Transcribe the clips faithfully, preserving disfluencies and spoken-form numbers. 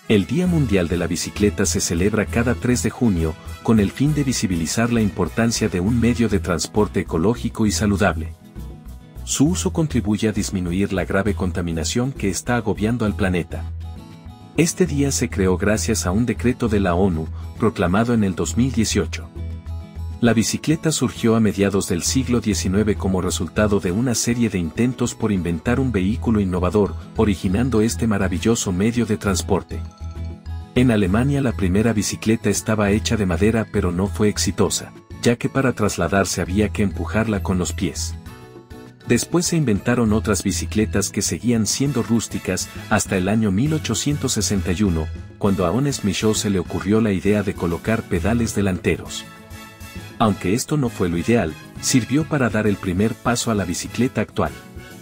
El Día Mundial de la Bicicleta se celebra cada tres de junio, con el fin de visibilizar la importancia de un medio de transporte ecológico y saludable. Su uso contribuye a disminuir la grave contaminación que está agobiando al planeta. Este día se creó gracias a un decreto de la ONU, proclamado en el dos mil dieciocho. La bicicleta surgió a mediados del siglo diecinueve como resultado de una serie de intentos por inventar un vehículo innovador, originando este maravilloso medio de transporte. En Alemania la primera bicicleta estaba hecha de madera pero no fue exitosa, ya que para trasladarse había que empujarla con los pies. Después se inventaron otras bicicletas que seguían siendo rústicas hasta el año mil ochocientos sesenta y uno, cuando a Honest Michaud se le ocurrió la idea de colocar pedales delanteros. Aunque esto no fue lo ideal, sirvió para dar el primer paso a la bicicleta actual.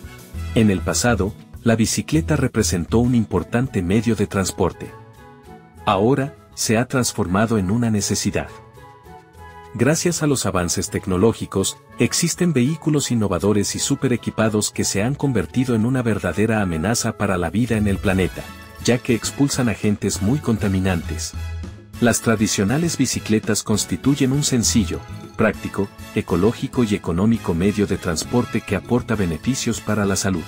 En el pasado, la bicicleta representó un importante medio de transporte. Ahora, se ha transformado en una necesidad. Gracias a los avances tecnológicos, existen vehículos innovadores y súper equipados que se han convertido en una verdadera amenaza para la vida en el planeta, ya que expulsan agentes muy contaminantes. Las tradicionales bicicletas constituyen un sencillo, práctico, ecológico y económico medio de transporte que aporta beneficios para la salud.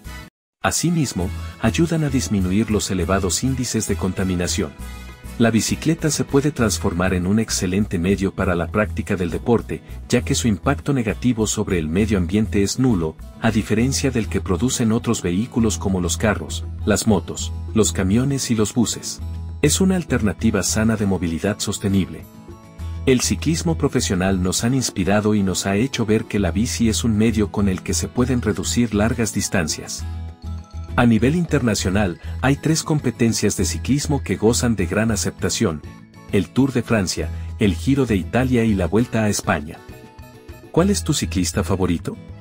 Asimismo, ayudan a disminuir los elevados índices de contaminación. La bicicleta se puede transformar en un excelente medio para la práctica del deporte, ya que su impacto negativo sobre el medio ambiente es nulo, a diferencia del que producen otros vehículos como los carros, las motos, los camiones y los buses. Es una alternativa sana de movilidad sostenible. El ciclismo profesional nos han inspirado y nos ha hecho ver que la bici es un medio con el que se pueden reducir largas distancias. A nivel internacional, hay tres competencias de ciclismo que gozan de gran aceptación: el Tour de Francia, el Giro de Italia y la Vuelta a España. ¿Cuál es tu ciclista favorito?